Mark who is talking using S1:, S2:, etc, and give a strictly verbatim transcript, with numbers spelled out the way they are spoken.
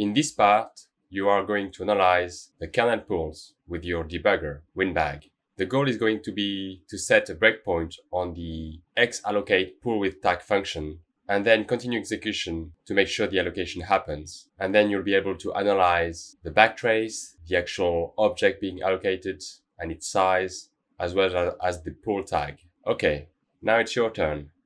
S1: In this part, you are going to analyze the kernel pools with your debugger, WinBag. The goal is going to be to set a breakpoint on the xAllocate pool with tag function and then continue execution to make sure the allocation happens. And then you'll be able to analyze the backtrace, the actual object being allocated and its size, as well as the pool tag. Okay, now it's your turn.